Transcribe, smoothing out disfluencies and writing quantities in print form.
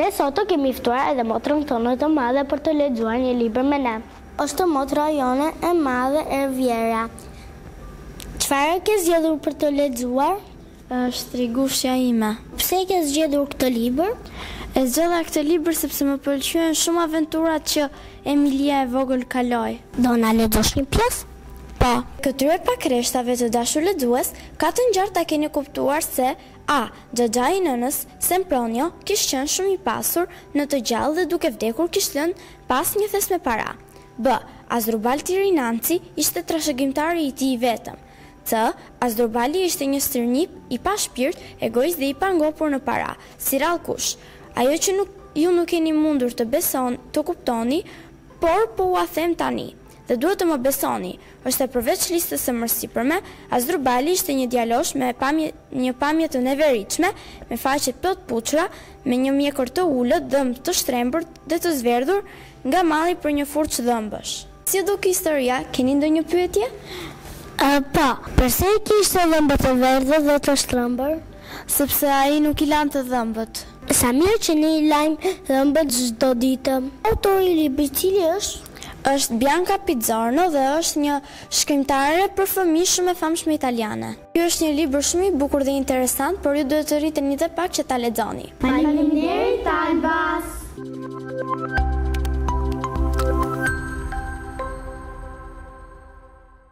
Dhe sot kemi ftuar edhe motrën tonë të madhe për të lexuar një libër me ne. Është motra jone e madhe Ervjera. Çfarë ke zgjedhur për të lexuar? Është Trigushja ime. Pse ke zgjedhur këtë libër? E zgjodha këtë libër sepse më pëlqyen shumë aventurat që Emilia e vogël kaloi. Do na lexosh një pjesë? Po, këtyre pakrreshtave të dashur lexues, ka të ngjarë ta keni kuptuar se A. Xhaxha i nënës, Sempronio, kishte qenë shumë i pasur, në të gjallë dhe duke vdekur kishte lënë pas një thes me para. B. Asdrubal Tirinanci ishte trashëgimtari i tij i vetëm. C. Asdrubali ishte një stërnip i pa shpirt, egoist dhe i pa ngopur në para, si rallkush. Ajo që ju nuk keni mundur të kuptoni, por po ua them tani. Dhe duhet të më besoni, është e përveç listës së mërsipërme, Asdrubali ishte një djalosh me një pamje të neveritshme, me faqe plot puçra, me një mjekër të ulët, dhëmb të shtrembur dhe të zverdhur nga malli për një furçë dhëmbësh. Si duk historia, keni ndonjë pyetje? Po, pse kishte dhëmbët të verdhë dhe të shtrembur? Sepse ai nuk i lan të dhëmbët. Sa mirë që ne i lajmë dhëmbët çdo ditë. Autori i librit cili është? Është Bianca Pizzorno dhe është një shkrimtare për fëmijë shumë e famshme italiane. Ky është një libër shumë i bukur dhe interesant, por ju duhet të rriteni edhe pak që ta lexoni. Faleminderit Albas.